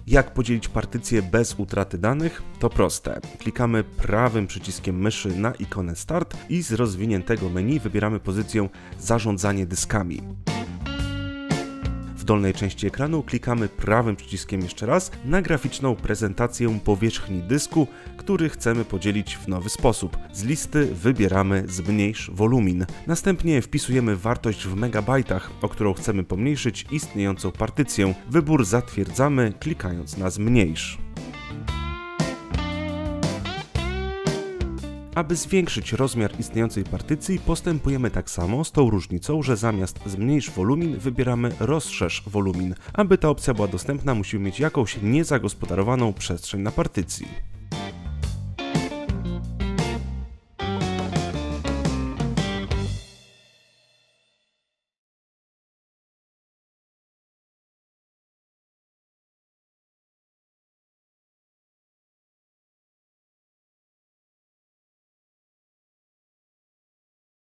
Jak podzielić partycję bez utraty danych? To proste. Klikamy prawym przyciskiem myszy na ikonę Start i z rozwiniętego menu wybieramy pozycję Zarządzanie dyskami. W dolnej części ekranu klikamy prawym przyciskiem jeszcze raz na graficzną prezentację powierzchni dysku, który chcemy podzielić w nowy sposób. Z listy wybieramy Zmniejsz wolumin. Następnie wpisujemy wartość w megabajtach, o którą chcemy pomniejszyć istniejącą partycję. Wybór zatwierdzamy, klikając na Zmniejsz. Aby zwiększyć rozmiar istniejącej partycji, postępujemy tak samo, z tą różnicą, że zamiast Zmniejsz wolumin wybieramy Rozszerz wolumin. Aby ta opcja była dostępna, musimy mieć jakąś niezagospodarowaną przestrzeń na partycji.